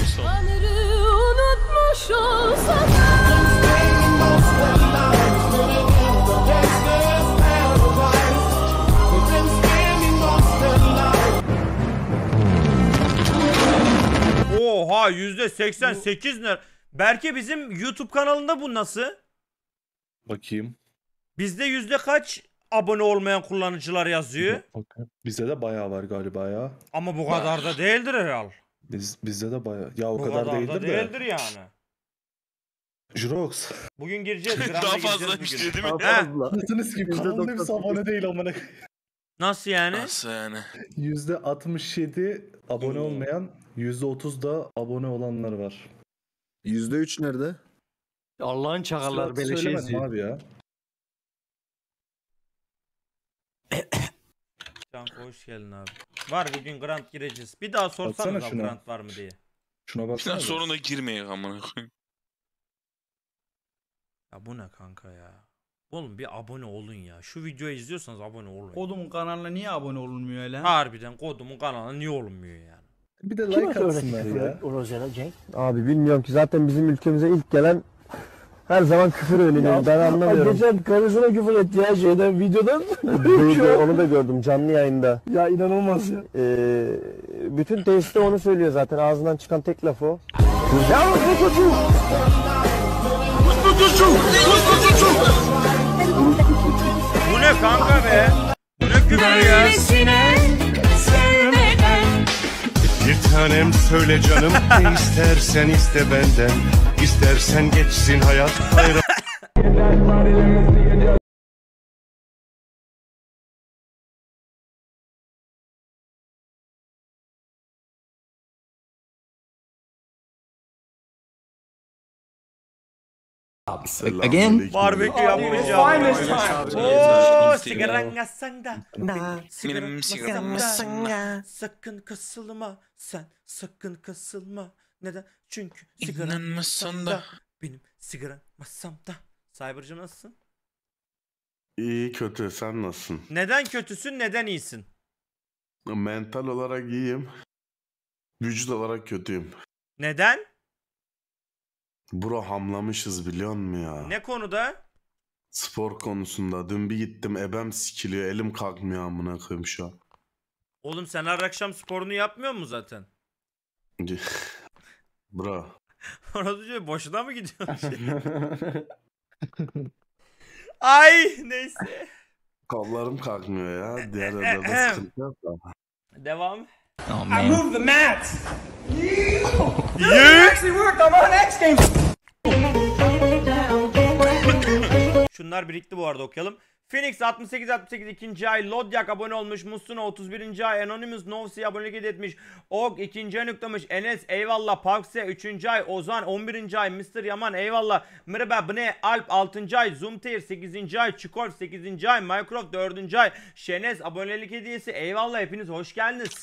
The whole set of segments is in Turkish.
Sağ ol. Unutmuş olsam. Oha %88 ne? Berke bizim YouTube kanalında bu nasıl? Bakayım. Bizde yüzde kaç abone olmayan kullanıcılar yazıyor? Bakayım. Bizde de bayağı var galiba ya. Ama bu kadar da değildir herhal. Bizde de bayağı. Ya o Bu kadar kadar değildir da de. değildir yani. Jirox. Bugün gireceğiz. Gramda Daha gireceğiz fazlaymış bugün. değil mi? He, Anasınız gibi kanalın hepsi abone değil amına. nasıl yani? Nasıl yani? %67 abone olmayan, %30 da abone olanlar var. %3 nerede? Allah'ın çakallar beleşe Söylemedim izliyor. abi ya. Canko hoş geldin abi. Var bir gün Grant gireceğiz. Bir daha sorsanız Baksana abi şuna. Grant var mı diye. Şuna baksana. Sonra da girmeye amına koyayım. Ya bu ne kanka ya? Oğlum bir abone olun ya. Şu videoyu izliyorsanız abone olun. Kodumun kanalına niye abone olunmuyor öyle? Harbiden kodumun kanalına niye olunmuyor yani? Bir de like atsınlar ya. Abi bilmiyorum ki zaten bizim ülkemize ilk gelen her zaman küfür öğreniyor. Ben anlamıyorum. Geçen karısına küfür etti ya şeyden videodan. Onu da gördüm canlı yayında. Ya inanılmaz ya. Bütün tesiste onu söylüyor zaten ağzından çıkan tek laf o. Ya ne çocuğu? Bu ne kanka be? Bu ne küfür ya? Bir tanem söyle canım ne istersen iste benden. İstersen geçsin hayat hayran. Again? Barbekü yapmayacağım. Ooo sigaran gasanda. Benim sigaram masanda. Sakın kasılma sen. Sakın kasılma. Neden? Çünkü sigaran İnanmasan masamda. da. Benim sigaram masamda. Cyber'cı nasılsın? İyi kötü sen nasılsın? Neden kötüsün? Neden iyisin? Mental olarak iyiyim. Vücut olarak kötüyüm. Neden? Bro hamlamışız biliyor musun ya? Ne konuda? Spor konusunda. Dün bir gittim ebem sikiliyor. Elim kalkmıyor amına koyayım şu an. Oğlum sen her akşam sporunu yapmıyor mu zaten? Bro. Orası diyor boşuna mı gidiyorsun? Ay neyse. Kollarım kalkmıyor ya. Diğer yerlerde sıkıntı yok da. Devam. Oh man. I moved the mat. Yeah. Actually worked. I'm on X Games. Şunlar birikti bu arada okuyalım. Phoenix 68 ikinci ay, Lodyak abone olmuş, Musuna 31. ay, Anonymous Novsi abonelik hediye etmiş, Og 2. ay noktamış, Enes eyvallah, Parkse 3. ay, Ozan 11. ay, Mr. Yaman eyvallah, Mırba Bne Alp 6. ay, Zoomtair 8. ay, Çikolf 8. ay, Minecraft 4. ay, Şenes abonelik hediyesi eyvallah, hepiniz hoş geldiniz.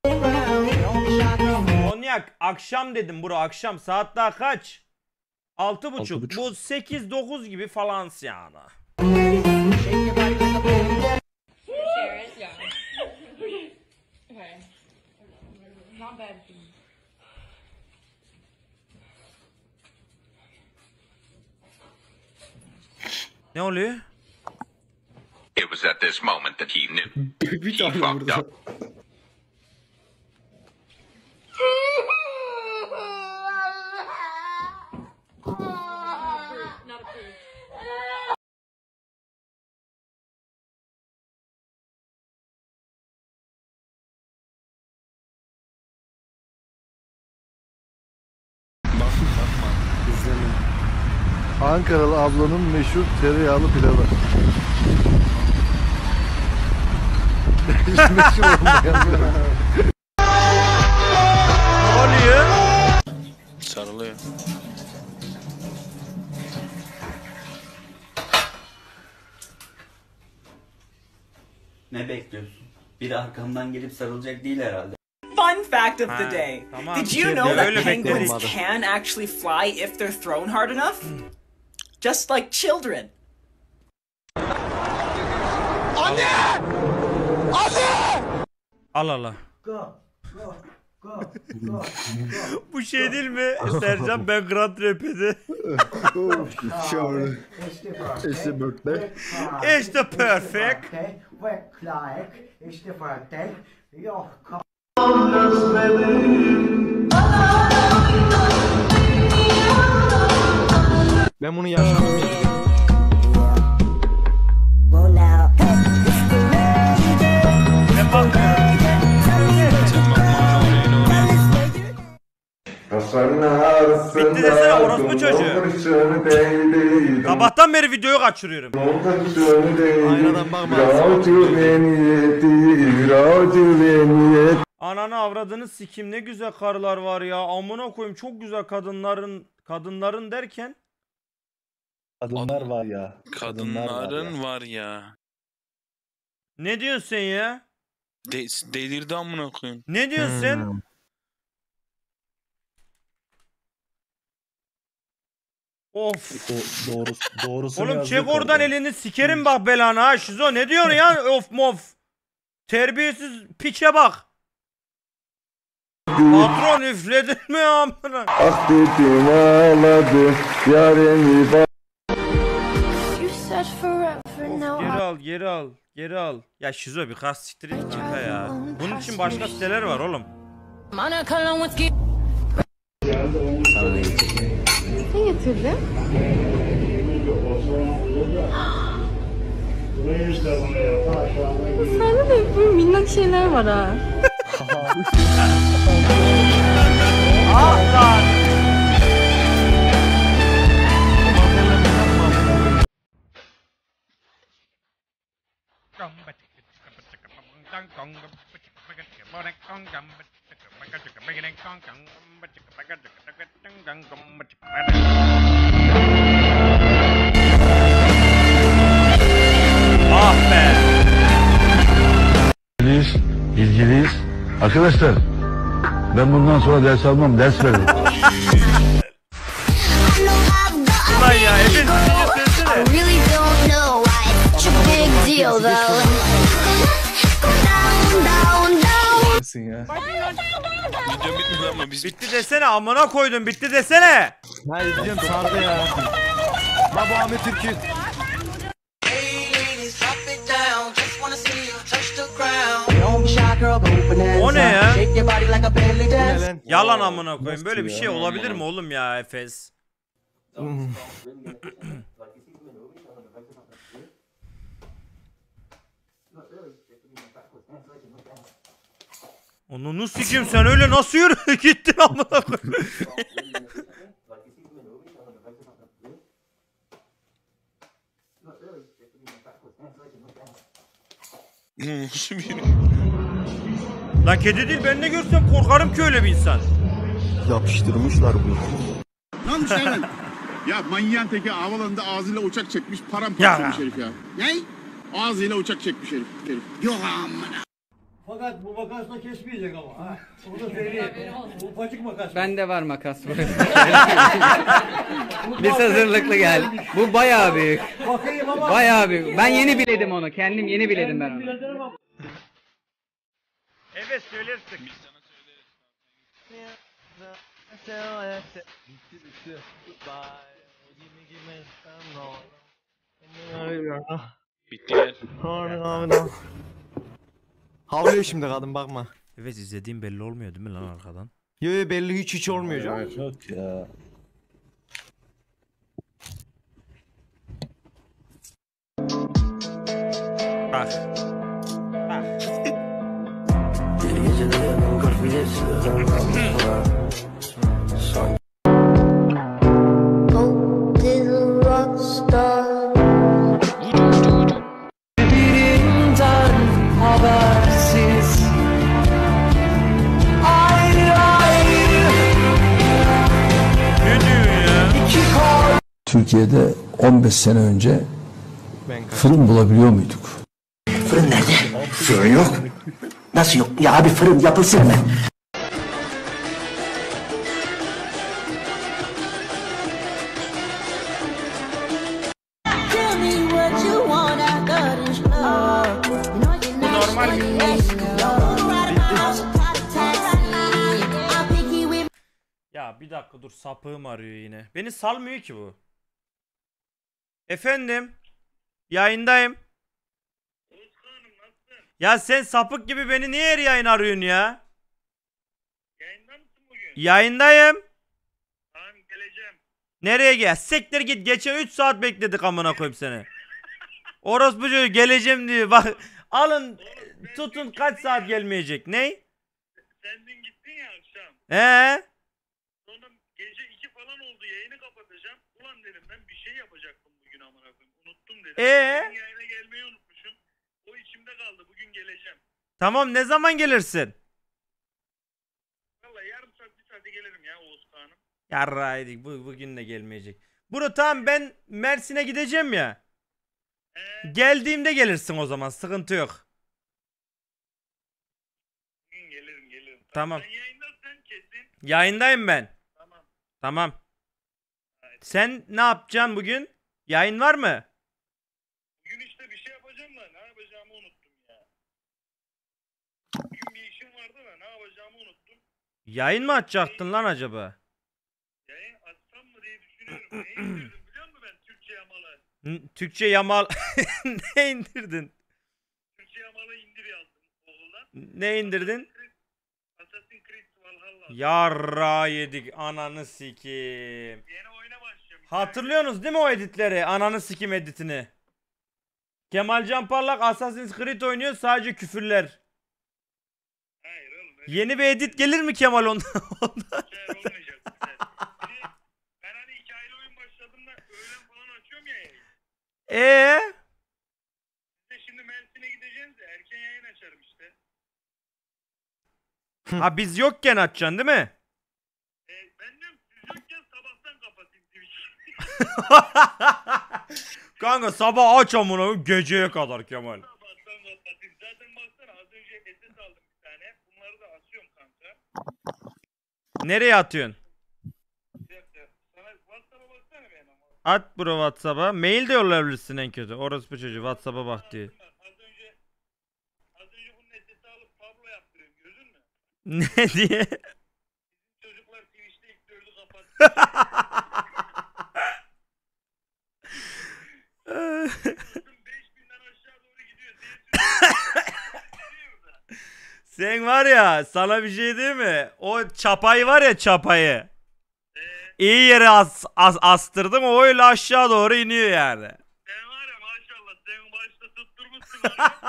Konyak akşam dedim bro, akşam saat daha kaç? 6.30 bu 8-9 gibi falan yani. Ne oluyor? It was at this moment that he knew. Bir He tane fucked burada. up. Ankaralı ablanın meşhur tereyağlı pilavı. Meşhur olmayan Ne oluyor? Sarılıyor. Ne bekliyorsun? Biri arkamdan gelip sarılacak değil herhalde. Fun fact of the day. Tamam. Did you know that Öyle penguins bekledim. can actually fly if they're thrown hard enough? Just like children. Al al al. Bu şey değil mi? Sercan ben Grand Rap'ede. İşte birthday. İşte perfect. Ben bunu yaşadım ya. Bitti desene orospu çocuğu. Sabahtan beri videoyu kaçırıyorum. Aynadan bakma. Ananı avradını sikim, ne güzel karılar var ya. Amına koyayım, çok güzel kadınların derken. Kadınlar var ya. Kadınların var ya. Ne diyorsun sen ya? Delirdi amına koyayım. Ne diyorsun sen? Of. Doğrusu. Oğlum çek oradan elini, sikerim bak belanı ha Şizo. Ne diyorsun ya? Of mof. Terbiyesiz piçe bak. Patron üfledin mi amına? Ah dedim ağladı yaremi bak. Geri al. Ya Şizo bir kas siktir et kanka ya. Bunun için başka siteler var oğlum. Ne getirdin? Sende de böyle minnak şeyler var ha. Ah lan. Ah be. İlgiliyiz. Arkadaşlar ben bundan sonra ders almam, ders veririm. Ulan ya evin Bitti desene amına koydum, bitti desene. Ha izliyorum, sardı ya. La bu Ahmet Türk'ü. O ne ya? Ne lan? Yalan amına koyayım, böyle bir şey olabilir mi oğlum ya Efes? Onu sikeyim, sen öyle nasıl yürü gittin amına koyayım. Nasıl bir... Lan kedi değil, ben ne görsem korkarım ki öyle bir insan. Yapıştırmışlar bunu. Lan şey ya manyağın teki havalarında ağzıyla uçak çekmiş, paramparça olmuş herif ya. Ne? Ağzıyla uçak çekmiş herif. Yok amına. Fakat bu makasla kesmeyecek ama. Ha? Onu da söyleyeyim. Bu ufacık makas. Bende var makas. Biz hazırlıklı gel. Bu bayağı büyük. Bayağı büyük. Ben yeni biledim onu. Kendim yeni biledim ben onu. Evet söylersin. Bitti gel. Havlıyor şimdi kadın, bakma. Evet, izlediğim belli olmuyor değil mi lan arkadan? Yo belli hiç olmuyor canım. Yok ya. Bak. Birinden habersiz ayrı ayrı. Ne diyor ya? Türkiye'de 15 sene önce fırın bulabiliyor muyduk? Fırın nerede? Fırın yok. Nasıl yok? Ya abi fırın yapılsın hemen. Bu normal bir Ya bir dakika dur, sapığım arıyor yine. Beni salmıyor ki bu. Efendim? Yayındayım. Ya sen sapık gibi beni niye her yayın arıyorsun ya? Yayında mısın bugün? Yayındayım. Tamam geleceğim. Nereye gel? Siktir git. Geçen 3 saat bekledik amına koyayım seni. Orospu çocuğu geleceğim diyor. Bak alın tutun kaç saat gelmeyecek. Ney? Sen dün gittin ya akşam. Sonra gece 2 falan oldu, yayını kapatacağım. Ulan dedim ben bir şey yapacaktım bugün amına koyayım. Unuttum dedim. Senin yayına gelmeyi unutmuşum. O içimde kaldı. Bugün geleceğim. Tamam, ne zaman gelirsin? Vallahi yarım saat bir saate gelirim ya Oğuz Kağan'ım. Yarraydık, bugün de gelmeyecek. Bro tamam, ben Mersin'e gideceğim ya. Geldiğimde gelirsin o zaman, sıkıntı yok. Bugün gelirim. Tamam. Sen yayındasın kesin. Yayındayım ben. Tamam. Sen ne yapacaksın bugün? Yayın var mı? Bugün işte bir şey yapacağım da ne yapacağımı unuttum ya. Bugün bir işim vardı da ne yapacağımı unuttum. Yayın mı açacaktın lan acaba? Yayın açsam mı diye düşünüyorum. Ne indirdim biliyor musun ben Türkçe yamalı? Türkçe yamal... Ne indirdin? Türkçe yamalı indir yazdım okuldan. Ne indirdin? Assassin's Creed Valhalla. Yarra yedik, ananı sikeyim. Yeni oyuna başlayacağım. Hatırlıyorsunuz değil mi o editleri? Ananı sikim editini. Kemal Can Parlak Assassin's Creed oynuyor, sadece küfürler. Hayır oğlum. Yeni bir edit gelir mi Kemal ondan? Güzel olmayacak. Güzel. Ben hani hikayeli oyun başladığımda öğlen falan açıyorum ya yayın. Siz de şimdi Mersin'e gideceğiz de erken yayın açarım işte. Ha biz yokken açacaksın değil mi? Ben diyorum siz yokken sabahtan kapatayım Twitch'i. Kanka sabah aç amına geceye kadar Kemal. Sabahtan kapatayım. Zaten baksana az önce SS aldım bir tane. Bunları da atıyorum kanka. Nereye atıyorsun? Bir dakika. Sana WhatsApp'a baksana benim ama. At bro WhatsApp'a. Mail de yollayabilirsin en kötü. Orospu çocuğu WhatsApp'a bak diye. Az önce bunun SS'i alıp Pablo yaptırıyorum. Gördün mü? Ne diye? Çocuklar Twitch'te ilk 4'ü kapattı. Sen var ya, sana bir şey değil mi? O çapayı var ya, çapayı. İyi yere astırdım, o öyle aşağı doğru iniyor yani. Sen var ya maşallah sen başta tutturmuşsun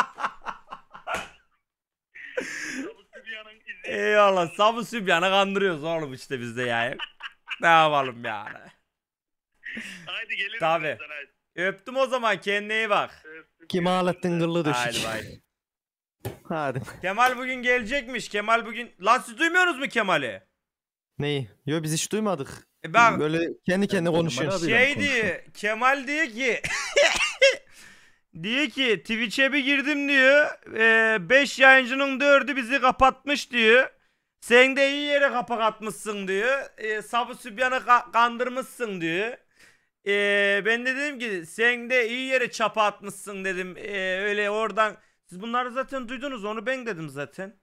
onu. Eyvallah, Sabu Sübyan'ı kandırıyoruz oğlum işte biz de yani. Ne yapalım yani. Haydi gelirim Tabii. ben sana, hadi. Öptüm o zaman, kendine iyi bak. Kim ağlattın gırlı döşük. Haydi bay. Hadi. Kemal bugün gelecekmiş. Kemal bugün... Lan siz duymuyorsunuz mu Kemal'i? Neyi? Yo biz hiç duymadık. Bak böyle kendi kendine konuşuyor. şey diyor, Kemal diyor ki diyor ki Twitch'e bir girdim diyor, 5 yayıncının 4'ü bizi kapatmış diyor. Sen de iyi yere kapak atmışsın diyor. Sabu Sübyan'ı kandırmışsın diyor. Ben de dedim ki sen de iyi yere çapa atmışsın dedim. Öyle oradan siz bunları zaten duydunuz, onu ben dedim zaten.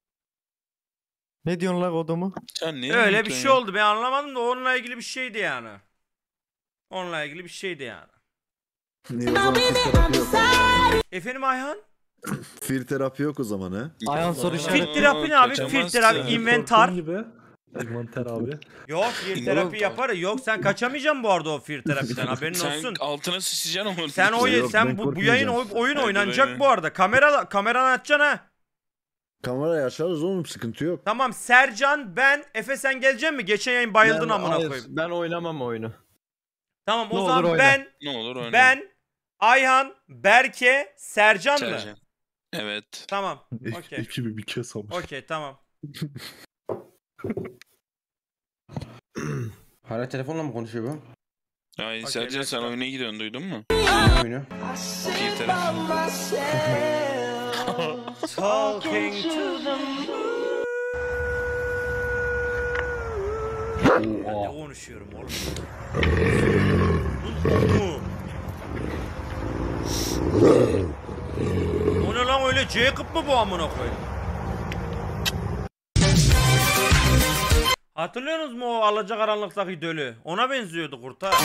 Ne diyorsun lan odamı? Sen ne Öyle bir şey oldu, ben anlamadım da onunla ilgili bir şeydi yani. Onunla ilgili bir şeydi yani. Niye o zaman fizyoterapi yok? Efendim Ayhan? Fil terapi yok o zaman ha? Ayhan soru Fil işareti. terapi ne abi? Fil terapi, inventar. Inventar abi. Yok fil terapi yapar. Yok sen kaçamayacaksın bu arada o fil terapiden, haberin olsun. Sen altına sıçacaksın ama. Sen bu yayın oyun oynanacak bu arada. Kameranı açacaksın ha. Kamerayı açarız oğlum, sıkıntı yok. Tamam Sercan, ben, Efe sen geleceksin mi? Geçen yayın bayıldın amına koyayım. Ben oynamam oyunu. Tamam o Ne zaman olur oyna. ben, Ayhan, Berke, Sercan mı? Evet. Tamam. Okey. Ekibi bir kez almış. Okey tamam. Hala telefonla mı konuşuyor bu? Ay Sercan sen oyuna gidiyorsun, duydun mu? Oyunu. Fil terapi. Talking to them. Ne konuşuyorum oğlum? O ne lan öyle, Jacob mı bu amına koyayım? Hatırlıyorsunuz mu o Alacakaranlık'taki dölü? Ona benziyordu kurt ha.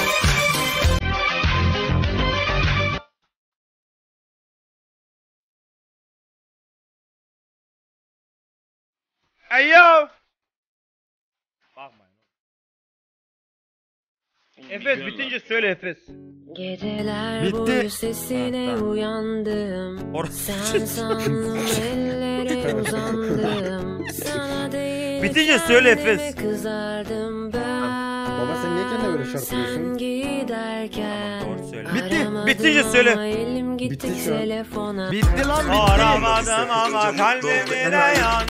Hey yo! Bakmayın. Efes bitince söyle Efes. Geceler boyu sesine uyandım. Sen sandım ellere uzandım. Sana değil bitince söyle Efes. kızardım ben. Baba sen niye kendine böyle şarkı Sen diyorsun? giderken. Doğru söyle. Bitince söyle. Elim gitti telefona. Bitti lan bitti. Aramadım ama kalbimde yan.